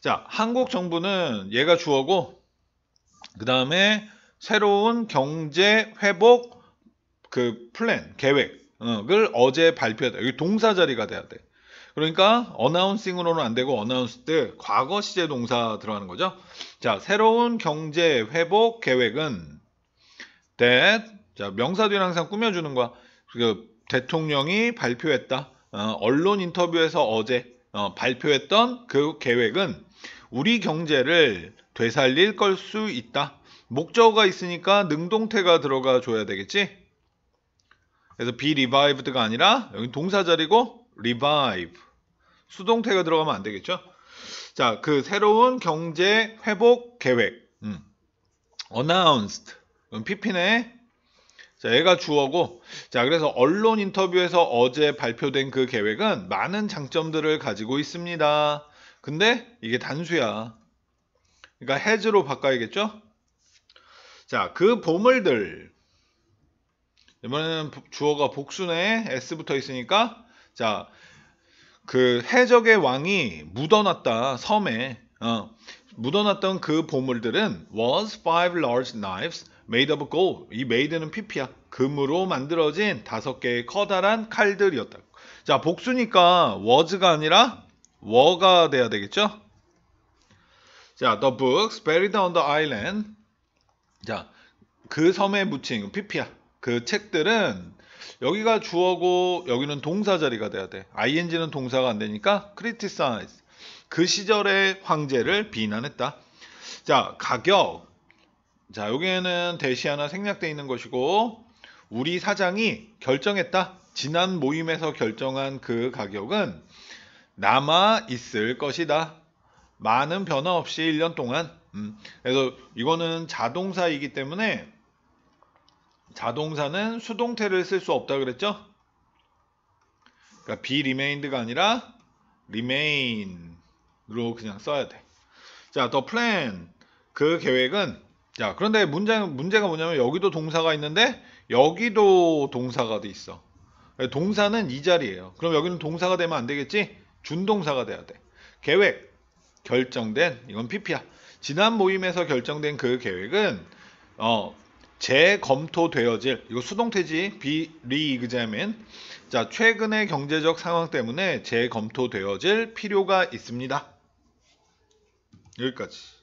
자, 한국 정부는 얘가 주어고, 그 다음에 새로운 경제 회복 그 플랜, 계획을 어제 발표했다. 여기 동사 자리가 돼야 돼. 그러니까 announcing으로는 안 되고 announced, 과거 시제 동사 들어가는 거죠. 자, 새로운 경제 회복 계획은 that, 자, 명사 뒤에 항상 꾸며주는 거야. 그 대통령이 발표했다. 언론 인터뷰에서 어제 발표했던 그 계획은 우리 경제를 되살릴 걸 수 있다. 목적어가 있으니까 능동태가 들어가 줘야 되겠지. 그래서 be revived가 아니라 여기 동사 자리고 revive. 수동태가 들어가면 안 되겠죠. 자, 그 새로운 경제 회복 계획. announced. PP네. 자, 얘가 주어고. 자, 그래서 언론 인터뷰에서 어제 발표된 그 계획은 많은 장점들을 가지고 있습니다. 근데 이게 단수야. 그러니까 has로 바꿔야겠죠? 자, 그 보물들. 이번에는 주어가 복수네. S 붙어 있으니까. 자, 그 해적의 왕이 묻어놨다. 섬에. 묻어놨던 그 보물들은 was five large knives made of gold. 이 made는 pp야. 금으로 만들어진 5개의 커다란 칼들이었다. 자, 복수니까 was가 아니라 were가 돼야 되겠죠? 자, the books buried on the island. 자, 그 섬에 묻힌 pp야. 그 책들은 여기가 주어고 여기는 동사 자리가 돼야 돼. ing는 동사가 안 되니까 criticize. 그 시절의 황제를 비난했다. 자, 가격. 자, 여기에는 대시 하나 생략되어 있는 것이고 우리 사장이 결정했다. 지난 모임에서 결정한 그 가격은 남아 있을 것이다. 많은 변화 없이 1년 동안. 그래서 이거는 자동사이기 때문에 자동사는 수동태를 쓸 수 없다 그랬죠? 그러니까 be remained가 아니라 remain으로 그냥 써야 돼. 자, the plan. 그 계획은, 자, 그런데 문제가 뭐냐면 여기도 동사가 있는데 여기도 동사가 돼 있어. 동사는 이 자리예요. 그럼 여기는 동사가 되면 안 되겠지? 준동사가 돼야 돼. 계획, 결정된, 이건 pp야. 지난 모임에서 결정된 그 계획은 재검토되어질, 이거 수동태지, be re-examine. 자, 최근의 경제적 상황 때문에 재검토되어질 필요가 있습니다. 여기까지.